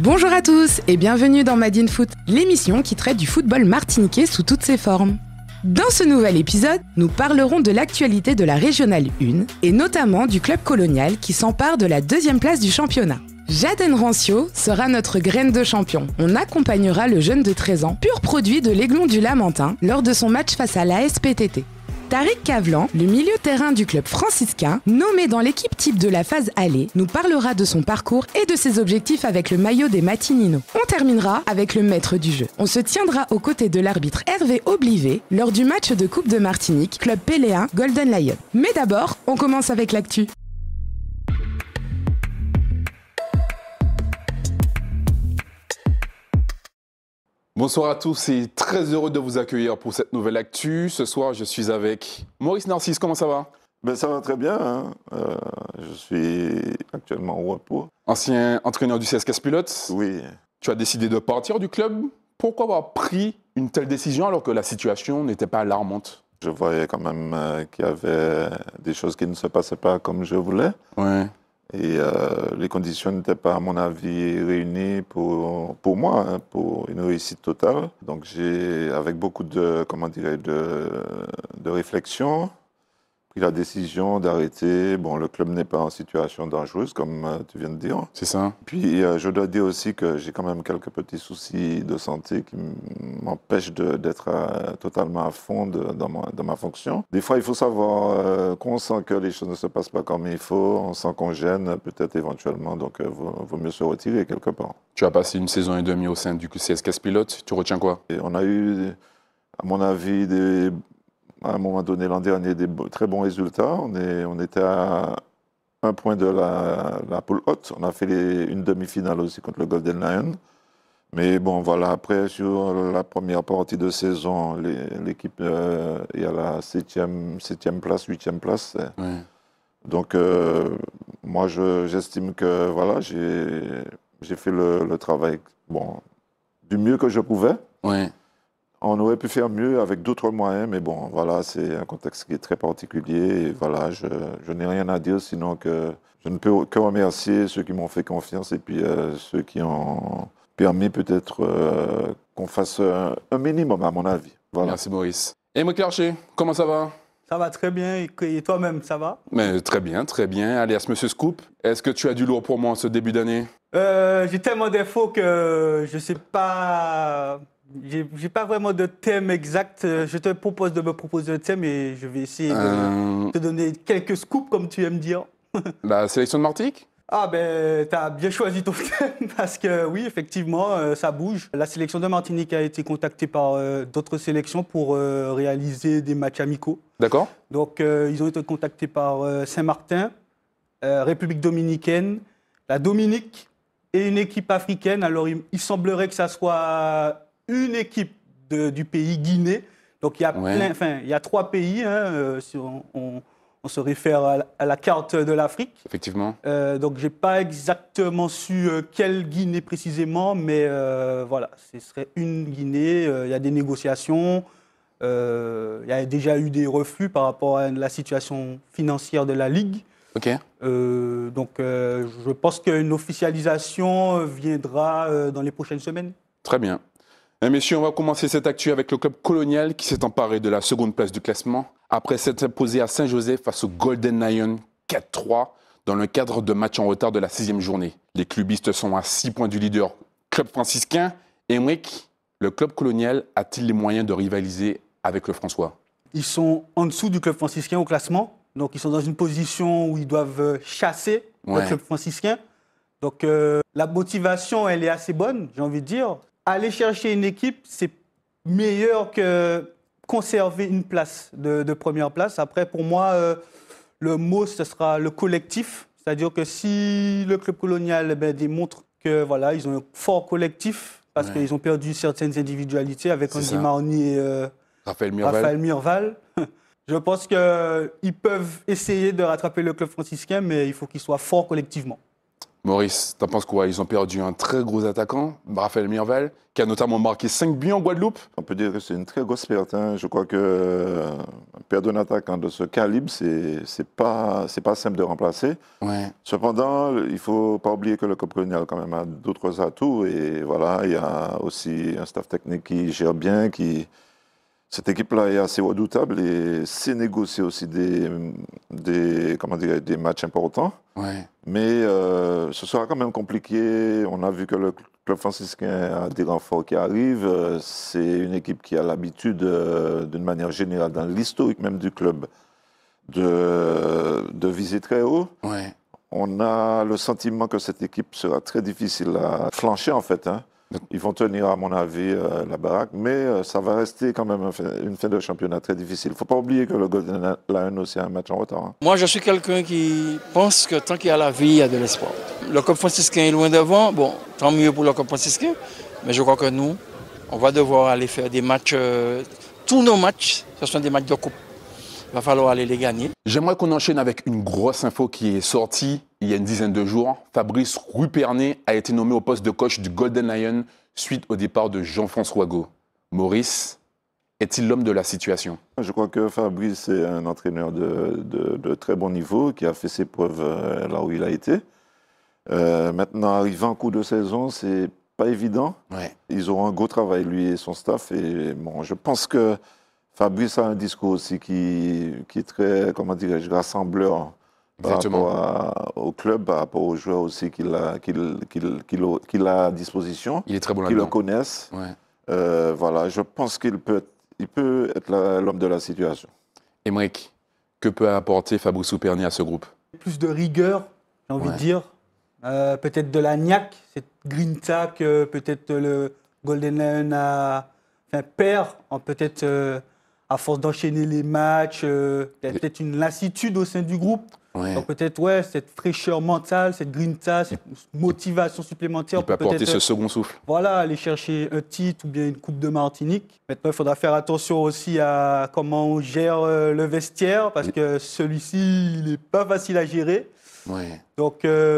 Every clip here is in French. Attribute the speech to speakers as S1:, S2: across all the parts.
S1: Bonjour à tous et bienvenue dans Made in Foot, l'émission qui traite du football martiniquais sous toutes ses formes. Dans ce nouvel épisode, nous parlerons de l'actualité de la Régionale 1 et notamment du club colonial qui s'empare de la 2e place du championnat. Jaden Rancio sera notre graine de champion. On accompagnera le jeune de 13 ans, pur produit de l'Aiglon du Lamentin, lors de son match face à l'ASPTT. Tariq Cavlan, le milieu terrain du club franciscain, nommé dans l'équipe type de la phase aller, nous parlera de son parcours et de ses objectifs avec le maillot des Matinino. On terminera avec le maître du jeu. On se tiendra aux côtés de l'arbitre Hervé Oblivé lors du match de Coupe de Martinique, club péléen Golden Lion. Mais d'abord, on commence avec l'actu.
S2: Bonsoir à tous et très heureux de vous accueillir pour cette nouvelle actu. Ce soir, je suis avec Maurice Narcisse. Comment ça va ?
S3: Ça va très bien. Hein. Je suis actuellement au repos.
S2: Ancien entraîneur du CSKA Pilote.
S3: Oui.
S2: Tu as décidé de partir du club. Pourquoi avoir pris une telle décision alors que la situation n'était pas alarmante ?
S3: Je voyais quand même qu'il y avait des choses qui ne se passaient pas comme je voulais.
S2: Ouais.
S3: Et les conditions n'étaient pas, à mon avis, réunies pour moi, hein, pour une réussite totale. Donc j'ai, avec beaucoup de réflexion, pris la décision d'arrêter. Bon, le club n'est pas en situation dangereuse, comme tu viens de dire.
S2: C'est ça.
S3: Puis je dois dire aussi que j'ai quand même quelques petits soucis de santé qui m'empêchent d'être totalement à fond dans ma fonction. Des fois, il faut savoir qu'on sent que les choses ne se passent pas comme il faut, on sent qu'on gêne peut-être éventuellement, donc vaut mieux se retirer quelque part.
S2: Tu as passé une saison et demie au sein du CSKA Pilote. Tu retiens quoi ?
S3: Et on a eu, à mon avis, à un moment donné, l'an dernier, des très bons résultats. On était à un point de la poule haute. On a fait une demi-finale aussi contre le Golden Lion. Mais bon, voilà, après, sur la première partie de saison, l'équipe est à la 7e place, 8e place.
S2: Ouais.
S3: Donc, moi, j'estime que voilà, j'ai fait le travail du mieux que je pouvais.
S2: Ouais.
S3: On aurait pu faire mieux avec d'autres moyens, mais bon, voilà, c'est un contexte qui est très particulier. Et voilà, je n'ai rien à dire, sinon que je ne peux que remercier ceux qui m'ont fait confiance et puis ceux qui ont permis peut-être qu'on fasse un minimum, à mon avis. Voilà.
S2: Merci Maurice. Et Moïse Clerchet, comment ça va ?
S4: Ça va très bien, et toi-même, ça va ?
S2: Mais très bien, très bien. Alias Monsieur Scoop, est-ce que tu as du lourd pour moi en ce début d'année ?
S4: J'ai tellement d'infos que je ne sais pas... J'ai pas vraiment de thème exact. Je te propose de me proposer un thème et je vais essayer de te donner quelques scoops, comme tu aimes dire.
S2: La sélection de Martinique ?
S4: Ah ben, t'as bien choisi ton thème parce que oui, effectivement, ça bouge. La sélection de Martinique a été contactée par d'autres sélections pour réaliser des matchs amicaux.
S2: D'accord.
S4: Donc, ils ont été contactés par Saint-Martin, République dominicaine, la Dominique et une équipe africaine. Alors, il semblerait que ça soit une équipe du pays Guinée. Donc, il y a il y a 3 pays, hein, si on se réfère à la carte de l'Afrique.
S2: Effectivement.
S4: Donc, je n'ai pas exactement su quelle Guinée précisément, mais voilà, ce serait une Guinée. Il y a des négociations. Il y a déjà eu des refus par rapport à la situation financière de la Ligue.
S2: Ok.
S4: Donc, je pense qu'une officialisation viendra dans les prochaines semaines.
S2: Très bien. Messieurs, on va commencer cette actu avec le club colonial qui s'est emparé de la seconde place du classement après s'être imposé à Saint-Joseph face au Golden Lion 4-3 dans le cadre de matchs en retard de la 6e journée. Les clubistes sont à 6 points du leader club franciscain. Emric, le club colonial a-t-il les moyens de rivaliser avec le François ?
S4: Ils sont en dessous du club franciscain au classement. Donc, ils sont dans une position où ils doivent chasser le club franciscain. Donc, la motivation, elle est assez bonne, j'ai envie de dire. Aller chercher une équipe, c'est meilleur que conserver une place de première place. Après, pour moi, le mot, ce sera le collectif. C'est-à-dire que si le club colonial démontre que voilà, ils ont un fort collectif, parce qu'ils ont perdu certaines individualités avec Andy Marny et Raphaël Mirval. Je pense qu'ils peuvent essayer de rattraper le club franciscain, mais il faut qu'il soit fort collectivement.
S2: Maurice, t'en penses quoi? Ils ont perdu un très gros attaquant, Raphaël Mirval, qui a notamment marqué 5 buts en Guadeloupe.
S3: On peut dire que c'est une très grosse perte. Hein. Je crois que perdre un attaquant de ce calibre, c'est pas simple de remplacer.
S2: Ouais.
S3: Cependant, il faut pas oublier que le Club colonial quand même a d'autres atouts et voilà, il y a aussi un staff technique qui gère bien, cette équipe-là est assez redoutable et sait négocier aussi des matchs importants.
S2: Ouais.
S3: Mais ce sera quand même compliqué. On a vu que le club franciscain a des renforts qui arrivent. C'est une équipe qui a l'habitude, d'une manière générale, dans l'historique même du club, de viser très haut.
S2: Ouais.
S3: On a le sentiment que cette équipe sera très difficile à flancher, en fait. Hein. Ils vont tenir, à mon avis, la baraque, mais ça va rester quand même une fin de championnat très difficile. Il ne faut pas oublier que le Golden Lion aussi a un match en retard. Hein.
S5: Moi, je suis quelqu'un qui pense que tant qu'il y a la vie, il y a de l'espoir. Le Club franciscain est loin devant. Bon, tant mieux pour le Club franciscain, mais je crois que nous, on va devoir aller faire des matchs. Tous nos matchs, ce sont des matchs de coupe. Il va falloir aller les gagner.
S2: J'aimerais qu'on enchaîne avec une grosse info qui est sortie il y a une dizaine de jours. Fabrice Rupernet a été nommé au poste de coach du Golden Lion suite au départ de Jean-François Gault. Maurice, est-il l'homme de la situation?
S3: Je crois que Fabrice est un entraîneur de très bon niveau qui a fait ses preuves là où il a été. Maintenant, arrivant en cours de saison, c'est pas évident.
S2: Ouais.
S3: Ils auront un gros travail, lui et son staff. Et bon, je pense que Fabrice a un discours aussi qui est très, comment dirais-je, rassembleur par rapport au club, par rapport aux joueurs aussi qu'il a à disposition.
S2: Il est très bon
S3: qui
S2: là-dedans.
S3: le connaissent.
S2: Ouais.
S3: Voilà, je pense qu'il peut être l'homme de la situation.
S2: Aymeric, que peut apporter Fabrice Rupernet à ce groupe?
S4: Plus de rigueur, j'ai envie de dire. Peut-être de la niaque, cette grinta que peut-être le Golden Lion perd, peut-être à force d'enchaîner les matchs, peut-être une lassitude au sein du groupe.
S2: Ouais.
S4: Donc peut-être cette fraîcheur mentale, cette grinta, cette motivation supplémentaire.
S2: Il peut apporter ce second souffle.
S4: Voilà, aller chercher un titre ou bien une Coupe de Martinique. Maintenant, il faudra faire attention aussi à comment on gère le vestiaire, parce que celui-ci, il n'est pas facile à gérer.
S2: Ouais.
S4: Donc,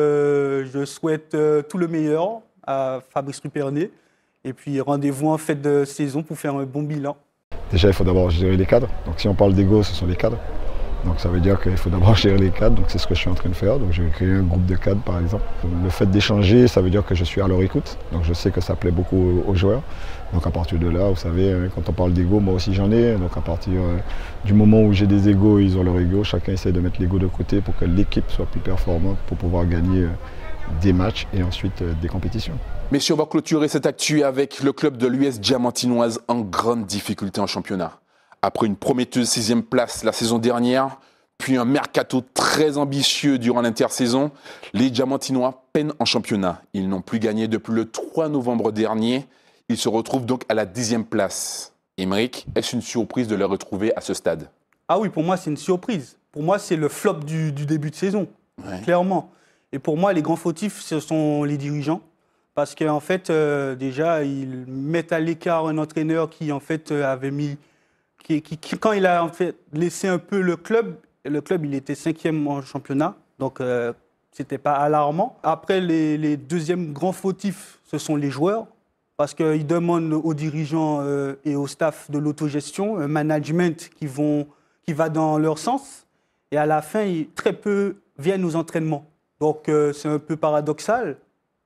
S4: je souhaite tout le meilleur à Fabrice Rupernet. Et puis, rendez-vous en fin de saison pour faire un bon bilan.
S6: Déjà, il faut d'abord gérer les cadres. Donc, si on parle d'ego, ce sont les cadres. Donc, ça veut dire qu'il faut d'abord gérer les cadres. Donc, c'est ce que je suis en train de faire. Donc, j'ai créé un groupe de cadres, par exemple. Le fait d'échanger, ça veut dire que je suis à leur écoute. Donc, je sais que ça plaît beaucoup aux joueurs. Donc, à partir de là, vous savez, quand on parle d'ego, moi aussi j'en ai. Donc, à partir du moment où j'ai des égos, ils ont leur ego. Chacun essaie de mettre l'ego de côté pour que l'équipe soit plus performante, pour pouvoir gagner des matchs et ensuite des compétitions.
S2: Messieurs, on va clôturer cette actu avec le club de l'US Diamantinoise en grande difficulté en championnat. Après une prometteuse 6e place la saison dernière, puis un mercato très ambitieux durant l'intersaison, les Diamantinois peinent en championnat. Ils n'ont plus gagné depuis le 3 novembre dernier. Ils se retrouvent donc à la 10e place. Aymeric, est-ce une surprise de les retrouver à ce stade?
S4: Ah oui, pour moi, c'est une surprise. Pour moi, c'est le flop du début de saison, clairement. Et pour moi, les grands fautifs, ce sont les dirigeants. Parce qu'en fait, déjà, ils mettent à l'écart un entraîneur qui, en fait, avait mis... quand il a en fait, laissé un peu le club, il était 5e en championnat. Donc, ce n'était pas alarmant. Après, les deuxièmes grands fautifs, ce sont les joueurs. Parce qu'ils demandent aux dirigeants et au staff de l'autogestion un management qui va dans leur sens. Et à la fin, très peu viennent aux entraînements. Donc, c'est un peu paradoxal.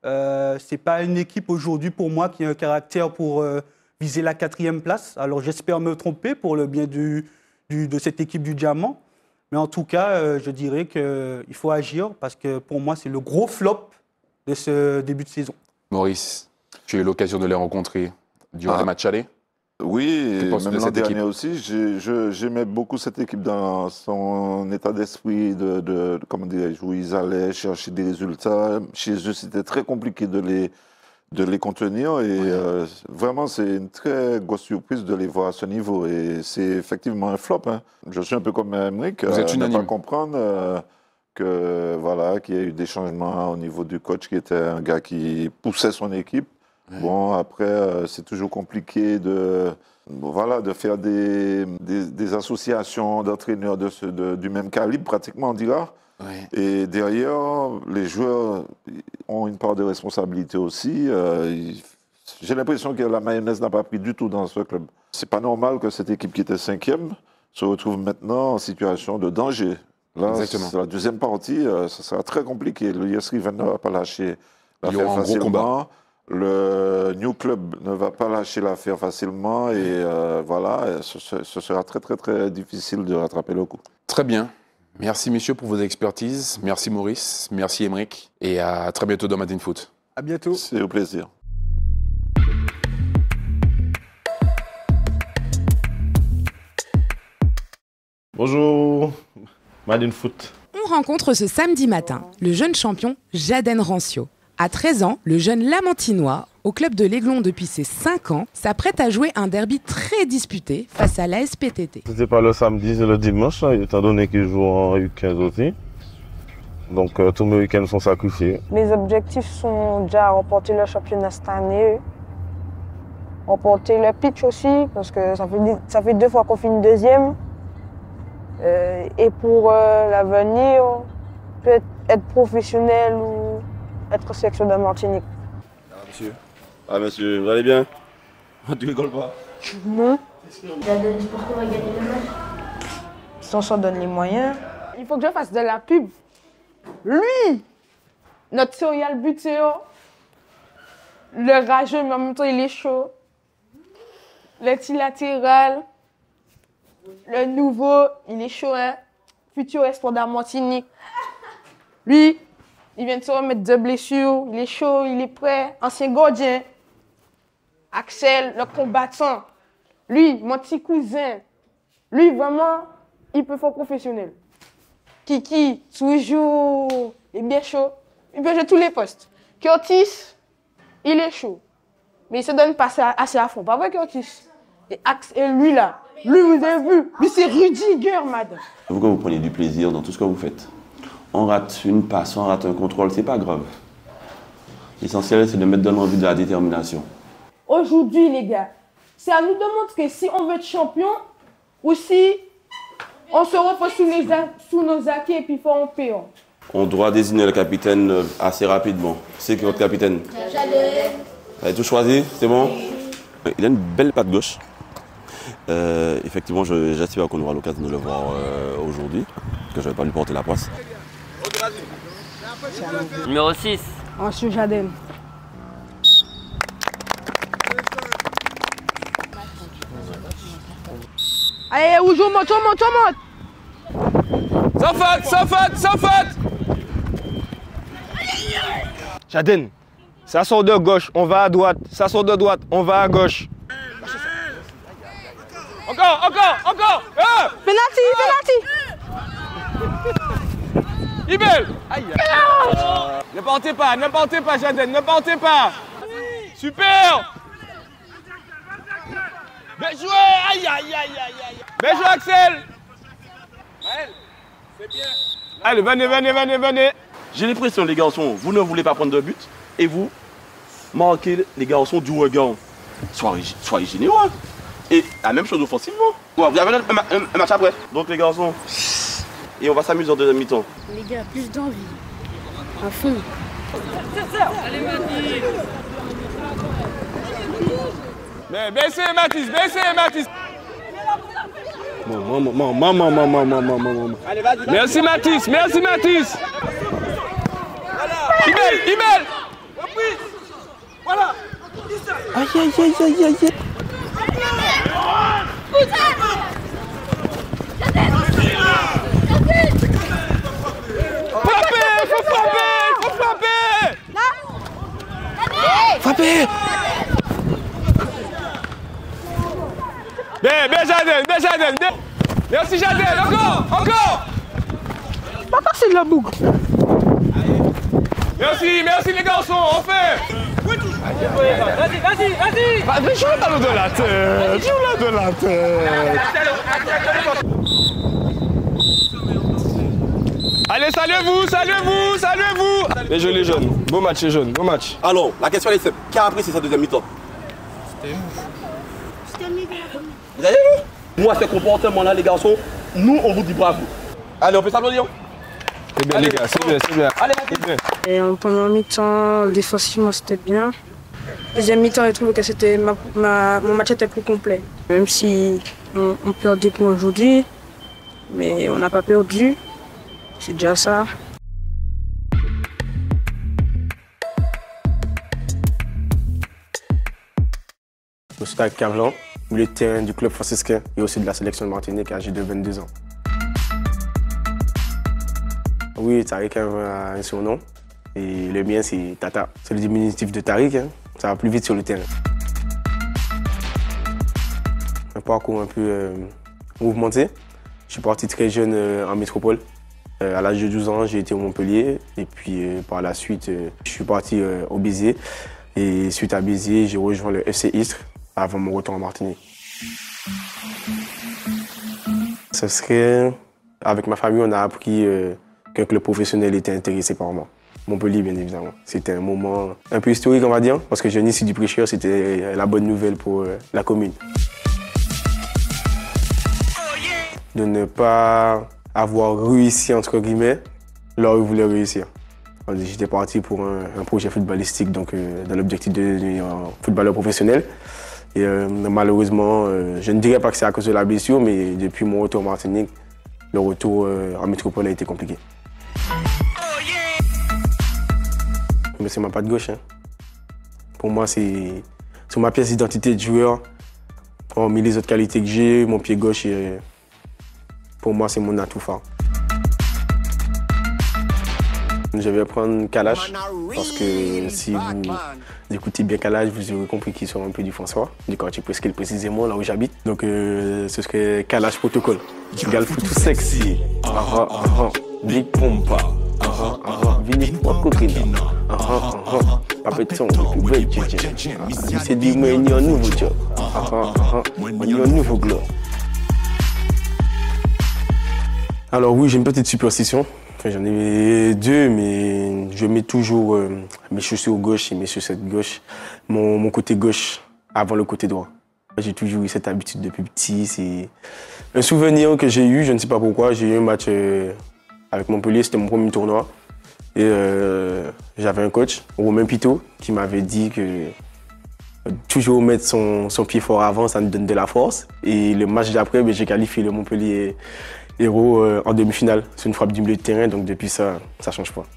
S4: Ce n'est pas une équipe aujourd'hui, pour moi, qui a un caractère pour viser la 4e place. Alors, j'espère me tromper pour le bien de cette équipe du Diamant. Mais en tout cas, je dirais qu'il faut agir parce que, pour moi, c'est le gros flop de ce début de saison.
S2: Maurice, tu as eu l'occasion de les rencontrer durant les matchs allés?
S3: Oui, et même l'an dernier
S2: équipe
S3: aussi, j'aimais beaucoup cette équipe dans son état d'esprit, comment dirais-je, où ils allaient chercher des résultats. Chez eux, c'était très compliqué de les contenir et vraiment, c'est une très grosse surprise de les voir à ce niveau et c'est effectivement un flop. Hein. Je suis un peu comme Aymeric,
S2: Vous êtes unanime.
S3: ne pas comprendre qu'il y a eu des changements au niveau du coach qui était un gars qui poussait son équipe. Ouais. Bon, après, c'est toujours compliqué de faire des associations d'entraîneurs du même calibre, pratiquement, on dira. Ouais. Et derrière, les joueurs ont une part de responsabilité aussi. J'ai l'impression que la mayonnaise n'a pas pris du tout dans ce club. C'est pas normal que cette équipe qui était 5e se retrouve maintenant en situation de danger. Là, c'est la deuxième partie, ça sera très compliqué. Le Yes Riven ne va pas lâcher l'affaire facilement. Le New Club ne va pas lâcher l'affaire facilement. Et ce sera très, très, très difficile de rattraper le coup.
S2: Très bien. Merci, messieurs, pour vos expertises. Merci, Maurice. Merci, Émeric. Et à très bientôt dans Madin Foot.
S4: À bientôt.
S3: C'est au plaisir.
S7: Bonjour, Madin Foot.
S1: On rencontre ce samedi matin le jeune champion Jaden Rancio. À 13 ans, le jeune Lamantinois, au club de l'Aiglon depuis ses 5 ans, s'apprête à jouer un derby très disputé face à l'ASPTT.
S7: C'était pas le samedi, c'est le dimanche, étant donné qu'il joue en U15 aussi. Donc tous mes week-ends sont sacrifiés.
S8: Mes objectifs sont déjà remporter le championnat cette année, remporter le pitch aussi, parce que ça fait 2 fois qu'on finit 2e. Et pour l'avenir, peut-être être professionnel ou être sélectionneur de Martinique.
S7: Monsieur. Ah monsieur, vous allez bien? Tu rigoles pas?
S8: Non.
S9: Jaden, tu penses qu'on va gagner le match?
S8: Si on s'en donne les moyens. Il faut que je fasse de la pub. Lui, notre serial buteur, le rageux, mais en même temps il est chaud. Le petit latéral, le nouveau, il est chaud, hein. Futur espoir de Martinique. Lui, il vient de se remettre de blessures, il est chaud, il est prêt. Ancien gardien. Axel, le combattant. Lui, mon petit cousin. Lui, vraiment, il peut faire professionnel. Kiki, toujours, il est bien chaud. Il peut jouer tous les postes. Curtis, il est chaud. Mais il se donne pas assez à fond. Pas vrai, Curtis? Et lui, là, lui, vous avez vu, lui, c'est Rudiger, madame.
S10: Il faut que vous preniez du plaisir dans tout ce que vous faites. On rate une passe, on rate un contrôle, c'est pas grave. L'essentiel, c'est de mettre dans l'envie de la détermination.
S8: Aujourd'hui, les gars, c'est à nous de montrer si on veut être champion ou si on se repose sous nos acquis et puis faut en payer.
S10: On doit désigner le capitaine assez rapidement. C'est qui votre capitaine?
S9: Jaden.
S10: Vous avez tout choisi? C'est bon? Il a une belle patte gauche. Effectivement, j'espère qu'on aura l'occasion de le voir aujourd'hui, parce que je ne vais pas lui porter la poisse.
S11: Numéro 6.
S8: Monsieur Jaden. Allez, Oujo, monte.
S12: Sans faute.
S13: Jaden, ça sort de gauche, on va à droite. Ça sort de droite, on va à gauche.
S12: Encore
S8: Penalty
S12: Ibel. Aïe. Ne partez pas, Jaden, ne partez pas. Super. Bien joué. Aïe. Bien joué, Axel. C'est bien. Allez, venez.
S10: J'ai l'impression, les garçons, vous ne voulez pas prendre de but, et vous marquez les garçons du regard. Soyez généreux. Et la même chose offensivement. Vous avez un match après. Donc les garçons, et on va s'amuser en deuxième mi-temps.
S9: Les gars, plus d'envie. À fond.
S12: Allez, Mathis. Mais baissez, Mathis.
S13: Maman.
S12: Merci, Mathis. Ibel. Voilà.
S13: Aïe.
S12: Faut frapper.
S13: Frappez.
S12: Bien, Jaden. Merci, Jaden. Encore.
S8: Pas passer de la boucle.
S12: Merci les garçons, on fait. Vas-y. Joue le ballon de la tête. Allez, saluez-vous.
S13: Les jeux, les jeunes. Beau match, les jeunes, beau match.
S10: Alors, la question est simple. Qui a apprécié sa deuxième mi-temps?
S9: C'était mieux.
S10: Vous avez vu? Moi, ce comportement-là, les garçons, nous, on vous dit bravo. Allez, on peut s'applaudir?
S13: C'est bien, les gars, c'est bien, c'est bien.
S10: Allez,
S13: c'est bien.
S11: Et en première mi-temps, défensivement, c'était bien. Deuxième mi-temps, j'ai trouvé que mon match était plus complet. Même si on perd des points aujourd'hui, mais on n'a pas perdu. C'est déjà ça.
S14: Je suis avec Carlan, milieu de terrain du club franciscain et aussi de la sélection de Martinique à l'âge de 22 ans. Oui, Tariq a un surnom et le mien c'est Tata. C'est le diminutif de Tariq, hein. Ça va plus vite sur le terrain. Un parcours un peu mouvementé. Je suis parti très jeune en métropole. À l'âge de 12 ans, j'ai été au Montpellier et puis par la suite, je suis parti au Béziers. Et suite à Béziers, j'ai rejoint le FC Istres avant mon retour en Martinique. Ce serait, avec ma famille, on a appris qu'un club professionnel était intéressé par moi. Montpellier, bien évidemment. C'était un moment un peu historique, on va dire, parce que Jeunesse du Prêcheur, c'était la bonne nouvelle pour la commune. De ne pas avoir réussi, entre guillemets, là où ils voulaient réussir. J'étais parti pour un projet footballistique, donc dans l'objectif de devenir footballeur professionnel. Et malheureusement, je ne dirais pas que c'est à cause de la blessure, mais depuis mon retour en Martinique, le retour en métropole a été compliqué. Mais c'est ma patte gauche. Hein. Pour moi, c'est ma pièce d'identité de joueur. Hormis les autres qualités que j'ai, mon pied gauche, pour moi, c'est mon atout phare. Je vais prendre Kalash, parce que si vous écoutez bien Kalash, vous aurez compris qu'il sort un peu du François, du quartier Presqu'île précisément, là où j'habite. Donc ce serait Kalash Protocol. Gal tout sexy, Big Pompa, Vini pour coquine, Papeton, c'est dit, moi, il y a un nouveau job, il y a un nouveau glow. Alors oui, j'ai une petite superstition. Enfin, j'en ai deux, mais je mets toujours mes chaussures gauche et mes chaussettes gauche, mon côté gauche avant le côté droit. J'ai toujours eu cette habitude depuis petit. C'est un souvenir que j'ai eu, je ne sais pas pourquoi. J'ai eu un match avec Montpellier, c'était mon premier tournoi. Et j'avais un coach, Romain Pitot, qui m'avait dit que toujours mettre son pied fort avant, ça nous donne de la force. Et le match d'après, j'ai qualifié le Montpellier Héros en demi-finale. C'est une frappe du milieu de terrain, donc depuis ça ne change pas.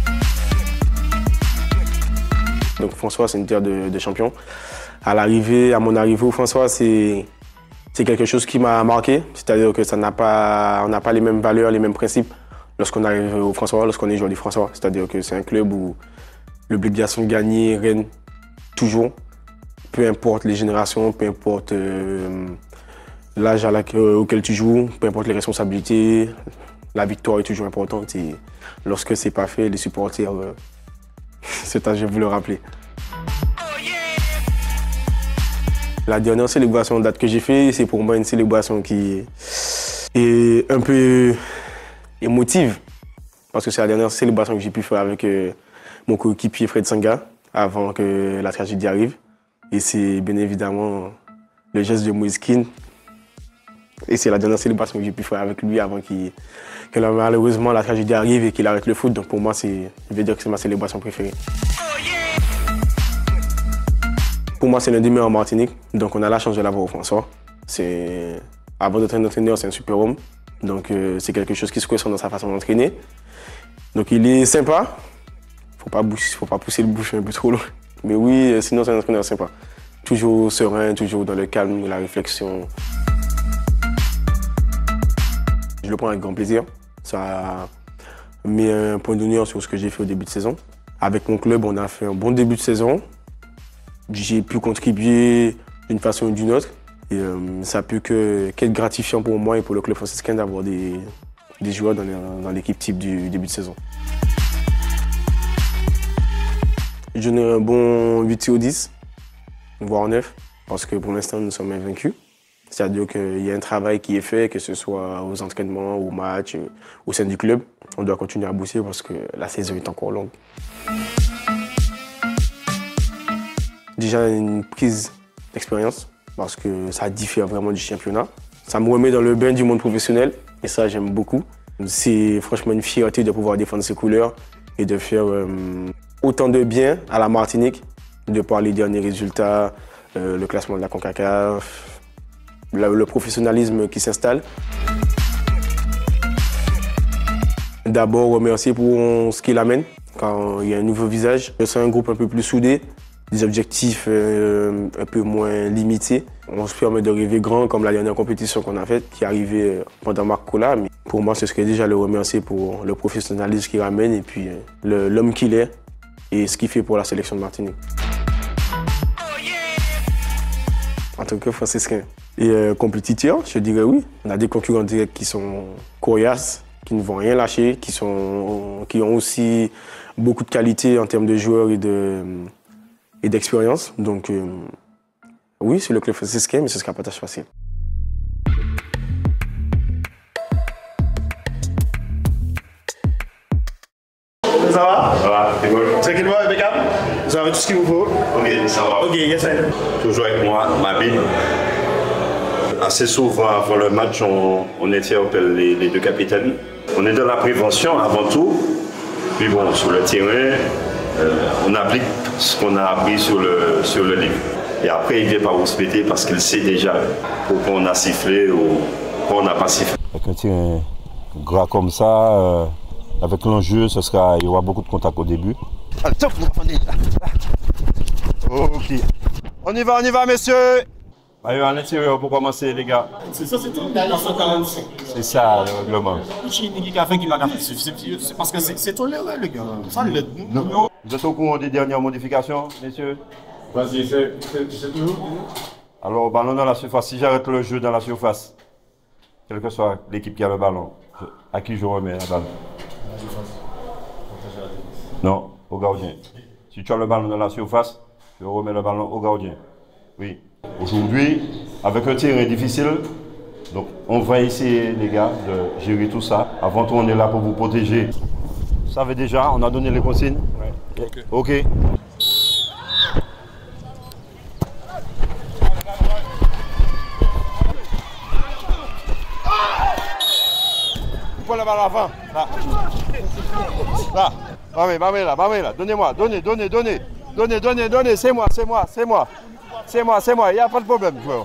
S14: Donc François, c'est une terre de champion. À mon arrivée au François, c'est quelque chose qui m'a marqué. C'est-à-dire que on n'a pas les mêmes valeurs, les mêmes principes lorsqu'on arrive au François, lorsqu'on est joueur du François. C'est-à-dire que c'est un club où l'obligation de gagner règne toujours. Peu importe les générations, peu importe l'âge auquel tu joues, peu importe les responsabilités, la victoire est toujours importante. Et lorsque c'est pas fait, les supporters, c'est à vous le rappeler. La dernière célébration de date que j'ai faite, c'est pour moi une célébration qui est un peu émotive. Parce que c'est la dernière célébration que j'ai pu faire avec mon coéquipier Fred Sanga avant que la tragédie arrive. Et c'est bien évidemment le geste de Moïse Kean. Et c'est la dernière célébration que j'ai pu faire avec lui avant que malheureusement la tragédie arrive et qu'il arrête le foot. Donc pour moi, je vais dire que c'est ma célébration préférée. Pour moi, c'est l'un des meilleurs en Martinique. Donc on a la chance de l'avoir au François. Avant d'être un entraîneur, c'est un super homme. Donc c'est quelque chose qui se ressent dans sa façon d'entraîner. Donc il est sympa. Faut pas pousser le bouchon un peu trop loin. Mais oui, sinon c'est un entraîneur sympa. Toujours serein, toujours dans le calme, la réflexion. Je le prends avec grand plaisir. Ça met un point d'honneur sur ce que j'ai fait au début de saison. Avec mon club, on a fait un bon début de saison. J'ai pu contribuer d'une façon ou d'une autre. Et ça a pu qu'être gratifiant pour moi et pour le club franciscain d'avoir des joueurs dans l'équipe type du début de saison. Je donnerai un bon 8 sur 10, voire 9, parce que pour l'instant, nous sommes invaincus. C'est-à-dire qu'il y a un travail qui est fait, que ce soit aux entraînements, aux matchs, au sein du club. On doit continuer à bosser parce que la saison est encore longue. Déjà une prise d'expérience parce que ça diffère vraiment du championnat. Ça me remet dans le bain du monde professionnel et ça j'aime beaucoup. C'est franchement une fierté de pouvoir défendre ses couleurs et de faire autant de bien à la Martinique, de par les derniers résultats, le classement de la CONCACAF, le professionnalisme qui s'installe. D'abord remercier pour ce qu'il amène, quand il y a un nouveau visage. C'est un groupe un peu plus soudé, des objectifs un peu moins limités. On se permet de rêver grand, comme la dernière compétition qu'on a faite, qui est arrivée pendant Marc Cola. Mais pour moi, ce serait déjà le remercier pour le professionnalisme qu'il ramène et puis l'homme qu'il est et ce qu'il fait pour la sélection de Martinique. En tant que franciscain et compétiteur, je dirais oui. On a des concurrents directs qui sont coriaces, qui ne vont rien lâcher, qui ont aussi beaucoup de qualité en termes de joueurs et d'expérience. Donc oui, c'est le club franciscain, mais ce sera pas tâche facile.
S15: Ça va? Ça va, c'est cool. Tranquillement, impeccable? Vous avez tout ce qu'il vous faut? Ok, ça va. Ok, yes, sir.
S16: Toujours avec moi, Mabi. Assez souvent avant le match, on interpelle les deux capitaines. On est dans la prévention avant tout. Puis bon, sur le terrain, on applique ce qu'on a appris sur le livre. Et après, il vient pas vous se péter parce qu'il sait déjà pourquoi on a sifflé ou pourquoi on n'a pas sifflé.
S7: Avec un tir gras comme ça, avec l'enjeu, il y aura beaucoup de contacts au début.
S15: Allez, top, ok. On y va, messieurs.
S16: Allez, à l'intérieur pour commencer, les gars.
S17: C'est ça, c'est tout. 145.
S16: C'est ça, le règlement.
S17: C'est parce que c'est toléré, les gars. Ça,
S16: non. Vous êtes au courant des dernières modifications, messieurs?
S17: Vas-y, c'est toujours.
S16: Alors, ballon dans la surface. Si j'arrête le jeu dans la surface, quelle que soit l'équipe qui a le ballon, à qui je remets la balle? Non, au gardien. Si tu as le ballon dans la surface, je remets le ballon au gardien. Oui. Aujourd'hui, avec un terrain difficile, donc on va essayer, les gars, de gérer tout ça. Avant tout, on est là pour vous protéger. Vous savez déjà, on a donné les consignes? Ouais. Ok.
S15: Prends le ballon avant. Là. Là. Bamé là. Donnez-moi. Donnez. C'est moi. Il n'y a pas de problème, joueur.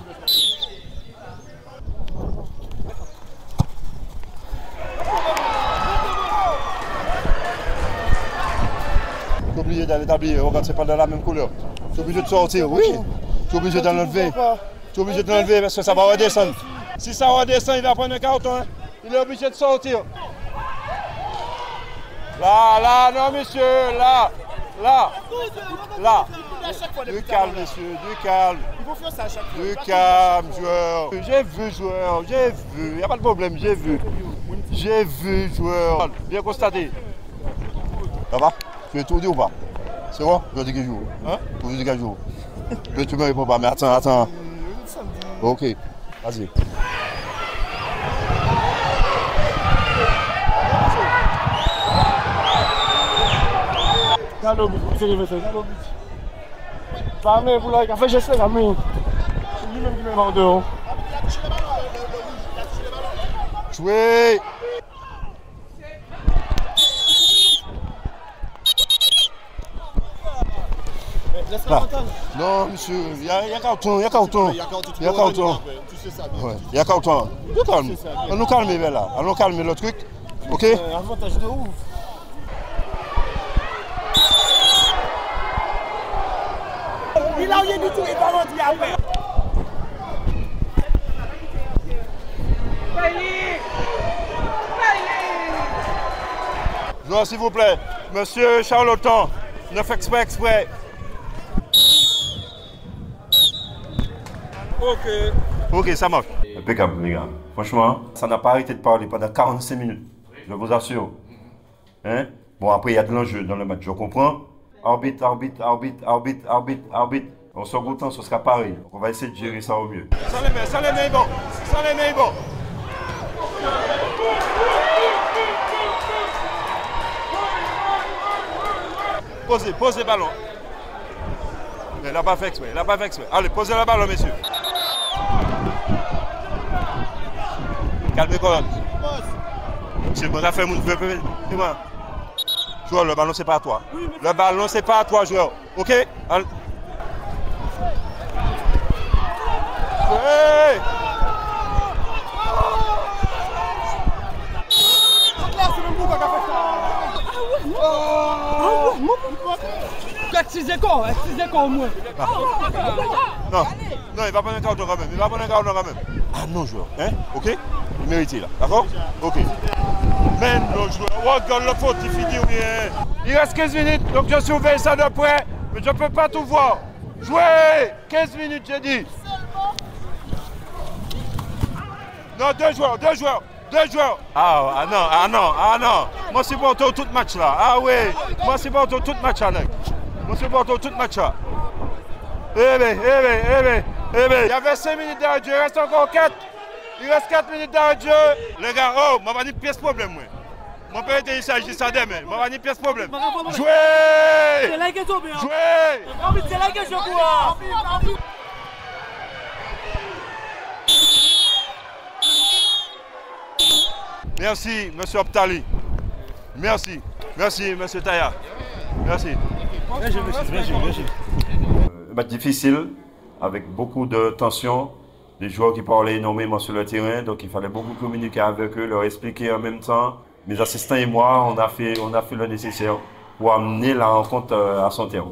S15: Tu es obligé d'aller t'habiller. Regarde, c'est pas de la même couleur. Tu es obligé de sortir, oui. Tu es obligé d'enlever. Parce que ça va redescendre. Si ça redescend, il va prendre un carton. Hein. Il est obligé de sortir. Là, non, monsieur, là. Du calme, monsieur, du calme.
S17: Il faut faire ça à chaque fois.
S15: Du calme, joueur. J'ai vu, joueur, il n'y a pas de problème, j'ai vu, joueur. Bien constaté. Ça va? Tu es tout dit ou pas? C'est bon? Je dis qu'il joue. Hein? Je dis qu'il joue. Mais tu me réponds pas, mais attends. Ok, vas-y.
S17: Dans le but, c'est le Pas mais vous l'avez fait, je sais, mais c'est lui-même qui me vend dehors.
S15: Jouez! Là. Non, monsieur, il y a carton. Il y a carton. Il y a carton. On nous calme, là. On nous calme le truc. Ok?
S17: Avantage de ouf. Il a rien du tout, il va rentrer après.
S15: Joueur, s'il vous plaît. Monsieur Charlotan, ne faites pas exprès. Ok, ça marche.
S16: Impeccable, les gars. Franchement, ça n'a pas arrêté de parler pendant 45 minutes. Je vous assure. Hein? Bon, après, il y a de l'enjeu dans le match, je comprends. Arbitre. Au second temps, ce sera pareil. Donc, on va essayer de gérer ça au mieux.
S15: Sans les mains, bon. Sans les mains, bon. Posez le ballon. Il n'a pas fait exprès, Allez, posez le ballon, messieurs. Calmez colonne. C'est bon, ça fait mon peu. Joueur, le ballon, c'est pas à toi. Le ballon, c'est pas à toi, joueur. OK? Allez. Hey!
S12: Au moins.
S15: Non, il va prendre un carton quand même. Ah non, joueur. Hein? OK? Il mérite là. D'accord? OK. Mais non, joueur. Regarde le faute, il finit ou bien. Il reste 15 minutes, donc je surveille ça de près. Mais je ne peux pas tout voir. Jouez! 15 minutes, j'ai dit. Non, deux joueurs. Ah non. Moi, c'est pour tout match là. Ah oui. Moi, c'est pour tout match là. Eh bien. Il y avait 5 minutes d'arrêt de jeu, il reste encore 4. Il reste 4 minutes d'arrêt de jeu. Les gars, je vais dire pièce problème. Mon père était ici, je ça demain. Je vais dire pièce problème. Jouez!
S12: C'est la question, bien.
S15: Jouez!
S12: C'est la question, quoi.
S15: Merci, monsieur Optali. Merci, monsieur Taya. Merci. Merci.
S16: Match difficile, avec beaucoup de tension. Les joueurs qui parlaient énormément sur le terrain, donc il fallait beaucoup communiquer avec eux, leur expliquer en même temps. Mes assistants et moi, on a fait le nécessaire pour amener la rencontre à son terme.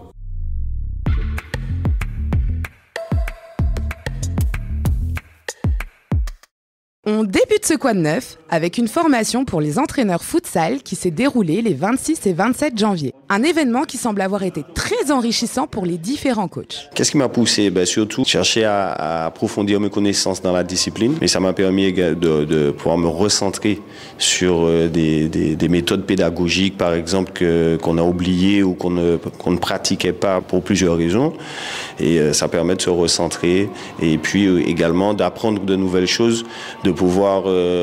S1: On débute ce quad 9 avec une formation pour les entraîneurs futsal qui s'est déroulée les 26 et 27 janvier. Un événement qui semble avoir été très enrichissant pour les différents coachs.
S18: Qu'est-ce qui m'a poussé? Surtout chercher à approfondir mes connaissances dans la discipline. Et ça m'a permis de pouvoir me recentrer sur des méthodes pédagogiques, par exemple, qu'on a oubliées ou qu'on ne pratiquait pas pour plusieurs raisons. Et ça permet de se recentrer et puis également d'apprendre de nouvelles choses, de pouvoir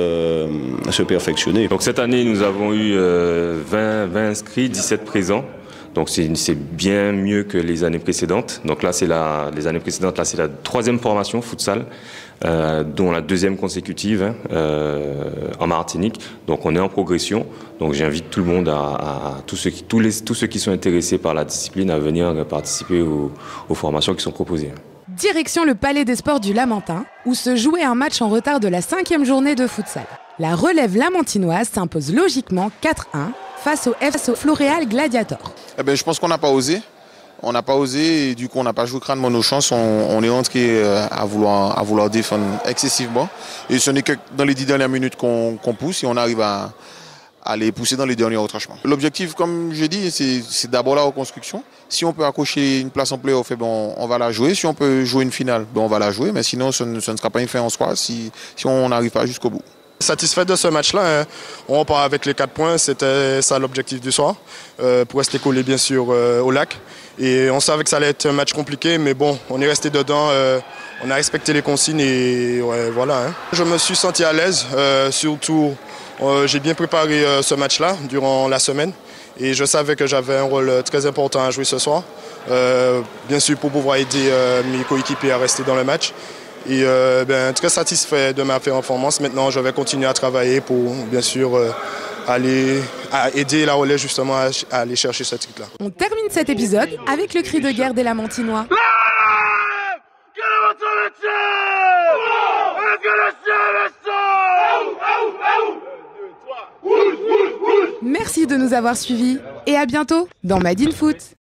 S18: se perfectionner.
S19: Donc cette année, nous avons eu 20 inscrits, 17 présents. Donc c'est bien mieux que les années précédentes. Donc là, les années précédentes, là c'est la 3e formation futsal, dont la 2e consécutive en Martinique. Donc on est en progression. Donc j'invite tout le monde, tous ceux qui sont intéressés par la discipline, à venir participer aux formations qui sont proposées.
S1: Direction le Palais des Sports du Lamentin, où se jouait un match en retard de la 5e journée de futsal. La relève lamentinoise s'impose logiquement 4-1 face au FC Floréal Gladiator.
S20: Je pense qu'on n'a pas osé. On n'a pas osé et du coup on n'a pas joué crânement nos chances. On est rentré à vouloir défendre excessivement. Et ce n'est que dans les 10 dernières minutes qu'on pousse et on arrive à les pousser dans les derniers retranchements. L'objectif, comme je dis, c'est d'abord la reconstruction. Si on peut accrocher une place en play-off, on va la jouer. Si on peut jouer une finale, on va la jouer. Mais sinon, ce ne sera pas une fin en soi si on n'arrive pas jusqu'au bout.
S21: Satisfait de ce match-là, on repart avec les 4 points, c'était ça l'objectif du soir, pour rester collé bien sûr au lac. Et on savait que ça allait être un match compliqué, mais bon, on est resté dedans, on a respecté les consignes et ouais, voilà. Je me suis senti à l'aise, surtout j'ai bien préparé ce match-là durant la semaine et je savais que j'avais un rôle très important à jouer ce soir, bien sûr pour pouvoir aider mes coéquipiers à rester dans le match. Et très satisfait de ma performance. Maintenant, je vais continuer à travailler pour, bien sûr, aller aider la relève justement à aller chercher ce titre-là.
S1: On termine cet épisode avec le cri de guerre des Lamentinois. Merci de nous avoir suivis et à bientôt dans Made in Foot.